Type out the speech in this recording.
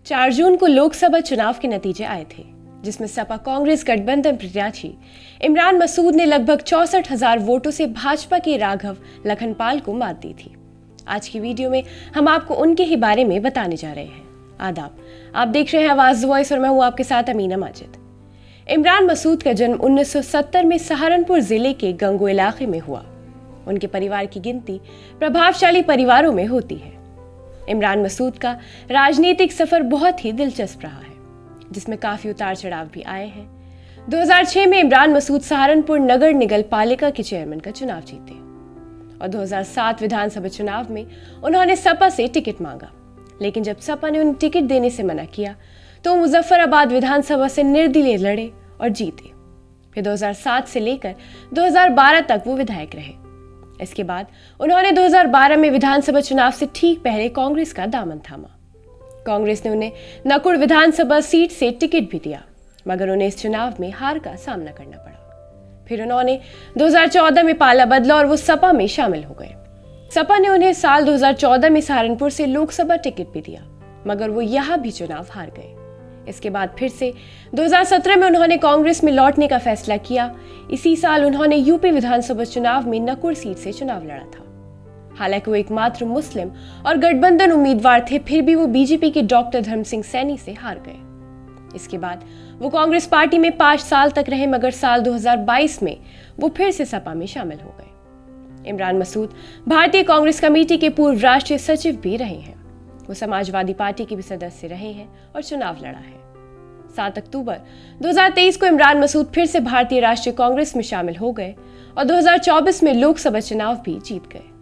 4 जून को लोकसभा चुनाव के नतीजे आए थे, जिसमें सपा कांग्रेस गठबंधन प्रत्याशी इमरान मसूद ने लगभग 64,000 वोटों से भाजपा के राघव लखनपाल को मात दी थी। आज की वीडियो में हम आपको उनके ही बारे में बताने जा रहे हैं। आदाब, आप देख रहे हैं आवाज वॉइस और मैं हूं आपके साथ अमीना माजिद। इमरान मसूद का जन्म 1970 में सहारनपुर जिले के गंगो इलाके में हुआ। उनके परिवार की गिनती प्रभावशाली परिवारों में होती है। इमरान मसूद का राजनीतिक सफर बहुत ही दिलचस्प रहा है, जिसमें काफी उतार चढ़ाव भी आए हैं। 2006 में इमरान मसूद सहारनपुर नगर निगम पालिका के चेयरमैन का चुनाव जीते और 2007 विधानसभा चुनाव में उन्होंने सपा से टिकट मांगा, लेकिन जब सपा ने उन्हें टिकट देने से मना किया तो मुजफ्फराबाद विधानसभा से निर्दलीय लड़े और जीते। फिर 2007 से लेकर 2012 तक वो विधायक रहे। इसके बाद उन्होंने 2012 में विधानसभा चुनाव से ठीक पहले कांग्रेस का दामन थामा। कांग्रेस ने उन्हें नकुड़ विधानसभा सीट से टिकट भी दिया, मगर उन्हें इस चुनाव में हार का सामना करना पड़ा। फिर उन्होंने 2014 में पाला बदला और वो सपा में शामिल हो गए। सपा ने उन्हें साल 2014 में सहारनपुर से लोकसभा टिकट भी दिया, मगर वो यहां भी चुनाव हार गए। इसके बाद फिर से 2017 में उन्होंने कांग्रेस में लौटने का फैसला किया। इसी साल उन्होंने यूपी विधानसभा चुनाव में नकुड़ सीट से चुनाव लड़ा था। हालांकि वो एकमात्र मुस्लिम और गठबंधन उम्मीदवार थे, फिर भी वो बीजेपी के डॉक्टर धर्म सिंह सैनी से हार गए। इसके बाद वो कांग्रेस पार्टी में 5 साल तक रहे, मगर साल 2022 में वो फिर से सपा में शामिल हो गए। इमरान मसूद भारतीय कांग्रेस कमेटी के पूर्व राष्ट्रीय सचिव भी रहे हैं। वो समाजवादी पार्टी के भी सदस्य रहे हैं और चुनाव लड़ा है। 7 अक्टूबर 2023 को इमरान मसूद फिर से भारतीय राष्ट्रीय कांग्रेस में शामिल हो गए और 2024 में लोकसभा चुनाव भी जीत गए।